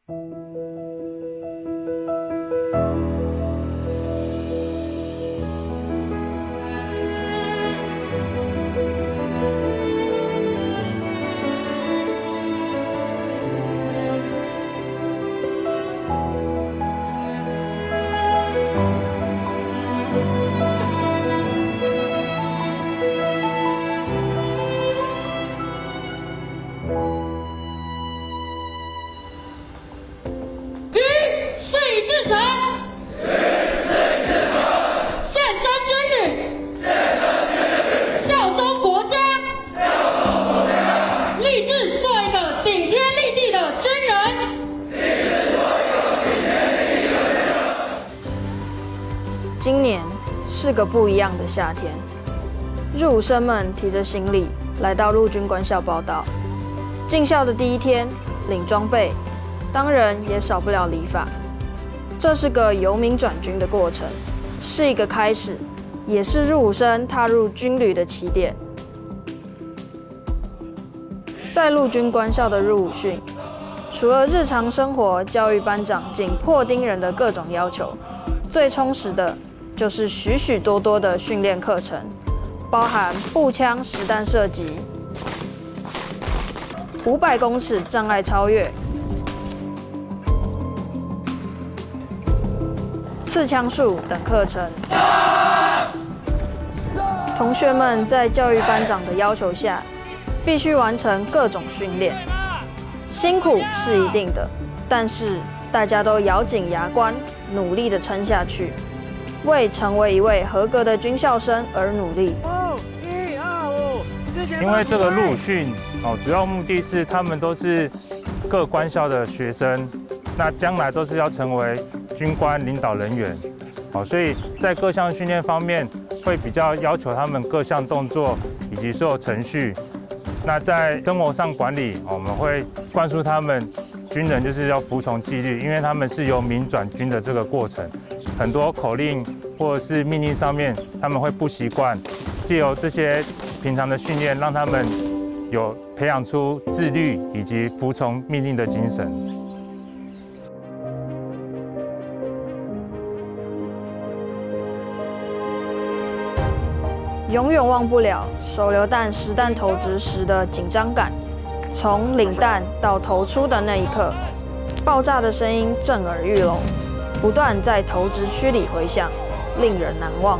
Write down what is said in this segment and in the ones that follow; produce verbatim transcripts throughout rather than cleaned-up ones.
今年是个不一样的夏天，入伍生们提着行李来到陆军官校报到。进校的第一天，领装备，当然也少不了礼法。这是个由民转军的过程，是一个开始，也是入伍生踏入军旅的起点。在陆军官校的入伍训，除了日常生活教育班长紧迫盯人的各种要求，最充实的就是许许多多的训练课程，包含步枪实弹射击、五百公尺障碍超越、刺枪术等课程。同学们在教育班长的要求下，必须完成各种训练，辛苦是一定的，但是大家都咬紧牙关，努力地撑下去，为成为一位合格的军校生而努力。 因为这个入伍训哦，主要目的是他们都是各官校的学生，那将来都是要成为军官领导人员，哦，所以在各项训练方面会比较要求他们各项动作以及所有程序。那在生活上管理，我们会灌输他们军人就是要服从纪律，因为他们是由民转军的这个过程，很多口令或者是命令上面他们会不习惯，借由这些平常的训练，让他们有培养出自律以及服从命令的精神。 永远忘不了手榴弹实弹投掷时的紧张感，从领弹到投出的那一刻，爆炸的声音震耳欲聋，不断在投掷区里回响，令人难忘。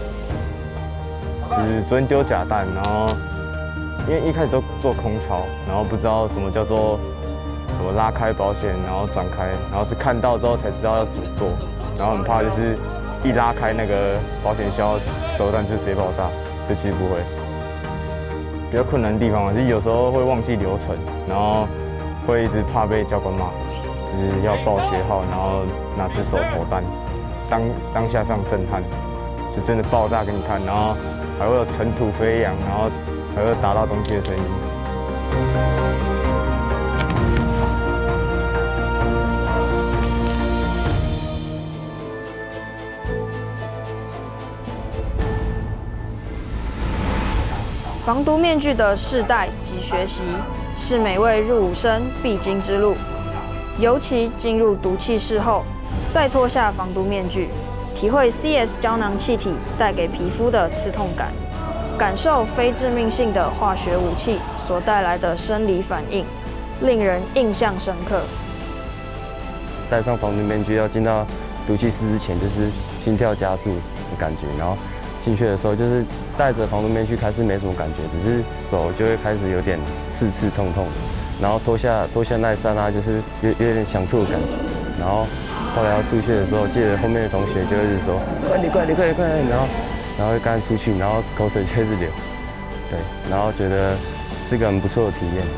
就是昨天丢假弹，然后因为一开始都做空操，然后不知道什么叫做什么拉开保险，然后转开，然后是看到之后才知道要怎么做，然后很怕就是一拉开那个保险销，手榴弹就直接爆炸。这其实不会。比较困难的地方就是有时候会忘记流程，然后会一直怕被教官骂，就是要报学号，然后拿只手投弹，当当下非常震撼，就真的爆炸给你看，然后还会有尘土飞扬，然后还会有打到东西的声音。 防毒面具的试戴及学习，是每位入伍生必经之路。尤其进入毒气室后，再脱下防毒面具，体会 C S 胶囊气体带给皮肤的刺痛感，感受非致命性的化学武器所带来的生理反应，令人印象深刻。 戴上防毒面具要进到毒气室之前，就是心跳加速的感觉，然后进去的时候就是戴着防毒面具开始没什么感觉，只是手就会开始有点刺刺痛痛，然后脱下脱下那一刹那就是有有点想吐的感觉，然后后来要出去的时候，记得后面的同学就一直说快点快点快点快点，然后然后刚出去，然后口水就一直流，对，然后觉得是个很不错的体验。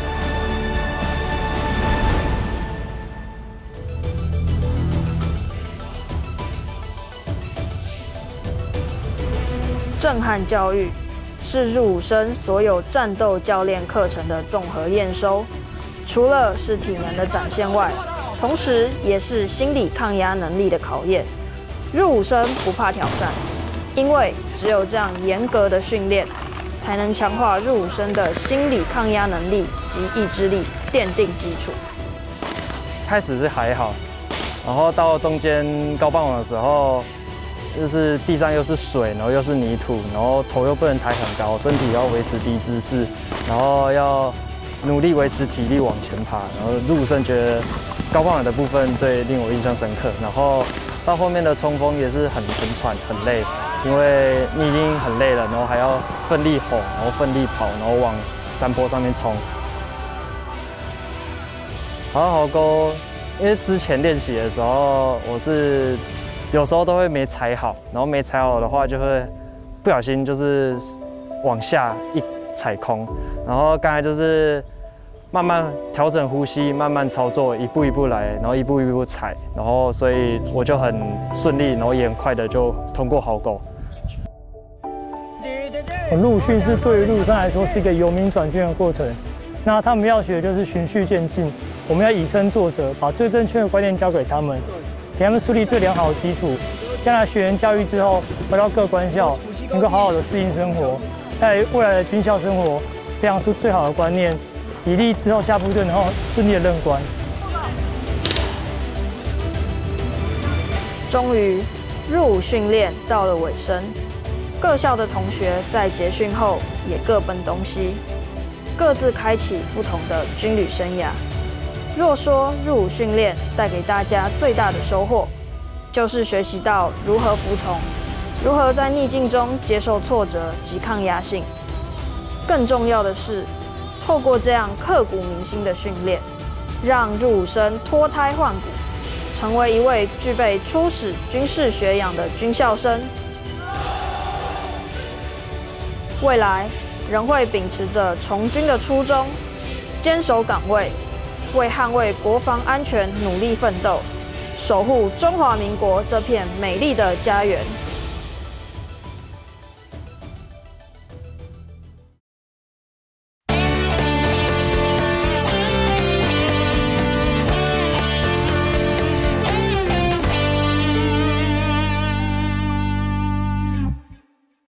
震撼教育是入伍生所有战斗教练课程的综合验收，除了是体能的展现外，同时也是心理抗压能力的考验。入伍生不怕挑战，因为只有这样严格的训练，才能强化入伍生的心理抗压能力及意志力，奠定基础。 开始是还好，然后到中间高磅网的时候，就是地上又是水，然后又是泥土，然后头又不能抬很高，身体要维持低姿势，然后要努力维持体力往前爬。然后入伍生觉得高磅网的部分最令我印象深刻，然后到后面的冲锋也是很很喘很累，因为你已经很累了，然后还要奋力吼，然后奋力跑，然后往山坡上面冲。好好沟，因为之前练习的时候，我是有时候都会没踩好，然后没踩好的话，就会不小心就是往下一踩空。然后刚才就是慢慢调整呼吸，慢慢操作，一步一步来，然后一步一步踩，然后所以我就很顺利，然后也很快的就通过壕沟。 陆训是对于陆生来说是一个由民转军的过程，那他们要学的就是循序渐进，我们要以身作则，把最正确的观念教给他们，给他们树立最良好的基础，将来学员教育之后回到各官校，能够好好的适应生活，在未来的军校生活培养出最好的观念，以利之后下部队然后顺利的任官。 终于，入伍训练到了尾声。各校的同学在结训后也各奔东西，各自开启不同的军旅生涯。若说入伍训练带给大家最大的收获，就是学习到如何服从，如何在逆境中接受挫折及抗压性。更重要的是，透过这样刻骨铭心的训练，让入伍生脱胎换骨，成为一位具备初始军事学养的军校生。未来仍会秉持着从军的初衷，坚守岗位，为捍卫国防安全努力奋斗，守护中华民国这片美丽的家园。